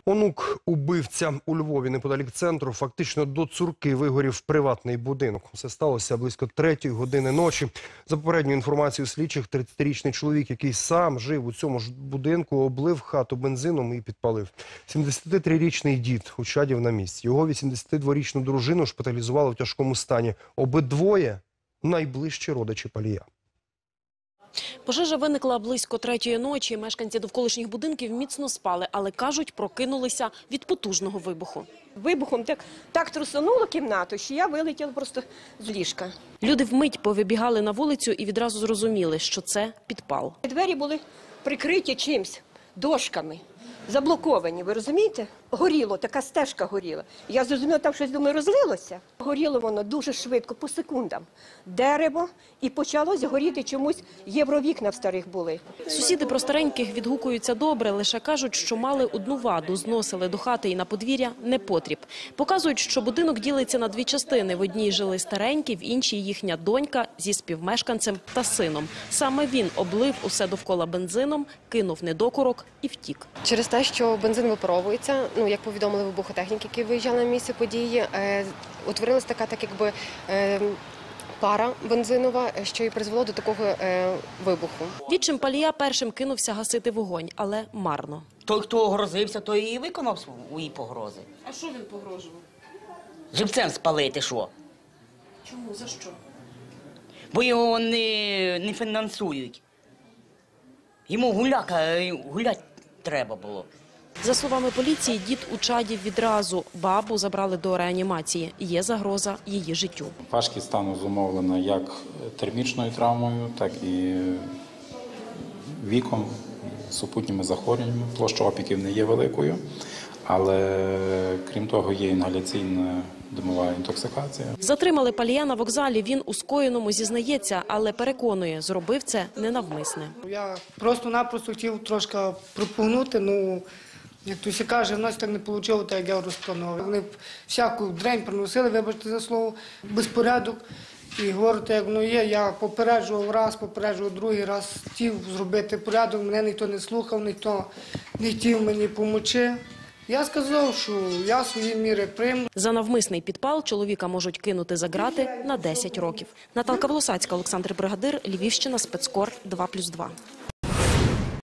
Онук убивця у Львові неподалік центру фактично до цурки вигорів приватний будинок. Все сталося близько 3-ї години ночі. За попередньою інформацією слідчих, 30-річний чоловік, який сам жив у цьому ж будинку, облив хату бензином і підпалив. 73-річний дід учадів на місці. Його 82-річну дружину шпиталізували в тяжкому стані. Обидвоє – найближчі родичі Палія. Пожежа виникла близько 3-ї ночі. Мешканці довколишніх будинків міцно спали, але, кажуть, прокинулися від потужного вибуху. Вибухом так трусонуло кімнату, що я вилетіла просто з ліжка. Люди вмить повибігали на вулицю і відразу зрозуміли, що це підпал. Двері були прикриті чимсь, дошками, заблоковані, ви розумієте? Горіло, така стежка горіла. Я зрозуміла, там щось, думаю, розлилося. Горіло воно дуже швидко, по секундам. Дерево, і почалось горіти чомусь, євровікна в старих були. Сусіди про стареньких відгукуються добре, лише кажуть, що мали одну ваду, зносили до хати і на подвір'я непотріб. Показують, що будинок ділиться на дві частини. В одній жили старенькі, в іншій їхня донька зі співмешканцем та сином. Саме він облив усе довкола бензином, кинув недокурок і втік. Через те, що бензин випаровується, як повідомили вибухотехніки, які виїжджали на місце події, утворилася така, пара бензинова, що і призвело до такого вибуху. Відчим Палія першим кинувся гасити вогонь, але марно. Той, хто грозився, той і виконав свої погрози. А що він погрожував? Живцем спалити що? Чому? За що? Бо його не фінансують. Йому гулять треба було. За словами поліції, дід учадів відразу. Бабу забрали до реанімації. Є загроза її життю. Важкість стану зумовлена як термічною травмою, так і віком, супутніми захворюваннями. Площа опіків не є великою, але крім того є інгаляційна димова інтоксикація. Затримали Палія на вокзалі. Він у скоєному зізнається, але переконує, зробив це ненавмисне. Я просто-напросто хотів трошки пропонувати, як хтось каже, в нас так не вийшло, так як я розпланував. Вони всяку дрень приносили, вибачте за слово, безпорядок. І говорю, як воно є, я попереджував раз, попереджував другий раз, хотів зробити порядок, мене ніхто не слухав, ніхто не хотів мені допомогти. Я сказав, що я свої міри прийму. За навмисний підпал чоловіка можуть кинути за ґрати на 10 років. Наталка Волосацька, Олександр Бригадир, Львівщина, Спецкор 2+2.